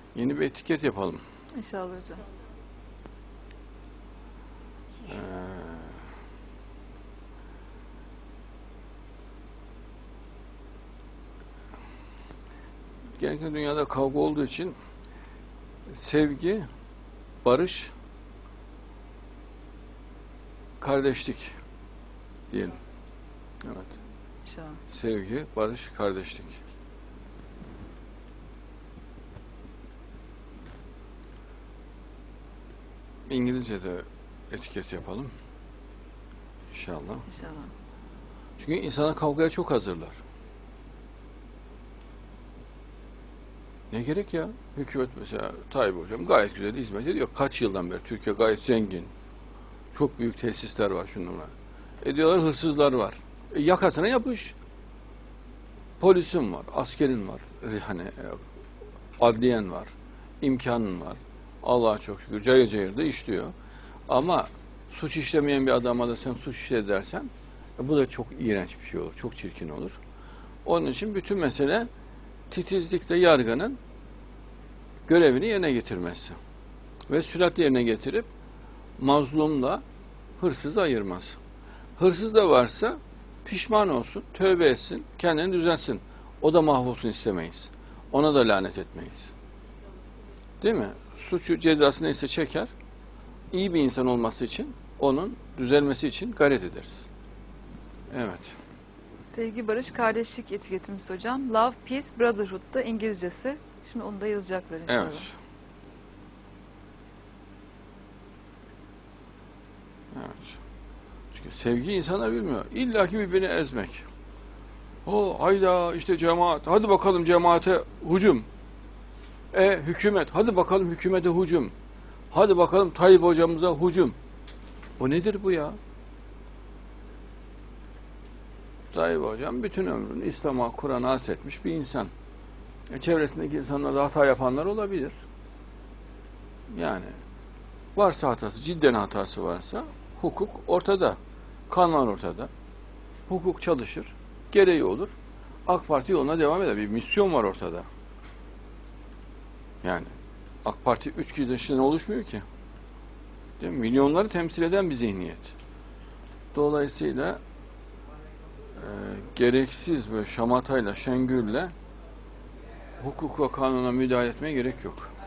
Yeni bir etiket yapalım. İnşallah hocam. Genellikle dünyada kavga olduğu için sevgi, barış, kardeşlik diyelim. Evet. İnşallah. Sevgi, barış, kardeşlik. İngilizce'de etiket yapalım. İnşallah. İnşallah. Çünkü insana kavgaya çok hazırlar. Ne gerek ya? Hükümet mesela Tayyip Hocam gayet güzel hizmet ediyor. Kaç yıldan beri Türkiye gayet zengin. Çok büyük tesisler var şununla. Diyorlar hırsızlar var. Yakasına yapış. Polisin var, askerin var. Hani adliyen var. İmkanın var. Allah'a çok şükür cayır cayır da işliyor. Ama suç işlemeyen bir adama da sen suç işle dersen bu da çok iğrenç bir şey olur. Çok çirkin olur. Onun için bütün mesele titizlikle yargının görevini yerine getirmesi. Ve süratle yerine getirip mazlumla hırsızı ayırmaz. Hırsız da varsa pişman olsun, tövbe etsin, kendini düzelsin. O da mahvolsun istemeyiz. Ona da lanet etmeyiz. Değil mi? Suçu cezası neyse çeker. İyi bir insan olması için, onun düzelmesi için gayret ederiz. Evet. Sevgi, barış, kardeşlik etiketimiz hocam. Love, Peace, Brotherhood da İngilizcesi. Şimdi onu da yazacaklar inşallah. Evet. Evet. Çünkü sevgi insanlar bilmiyor. İlla ki birbirini ezmek. Hayda işte cemaat. Hadi bakalım cemaate hücum. Hükümet. Hadi bakalım hükümete hücum. Hadi bakalım Tayyip hocamıza hücum. Bu nedir bu ya? Tayyip hocam bütün ömrünü İslam'a, Kur'an'a hasretmiş bir insan. Çevresindeki insanlarda hata yapanlar olabilir. Yani varsa hatası, cidden hatası varsa hukuk ortada. Kanun ortada. Hukuk çalışır. Gereği olur. AK Parti yoluna devam eder. Bir misyon var ortada. Yani AK Parti 3 kişiden oluşmuyor ki. Değil mi? Milyonları temsil eden bir zihniyet. Dolayısıyla gereksiz böyle şamatayla, şengürle hukuk ve kanuna müdahale etmeye gerek yok.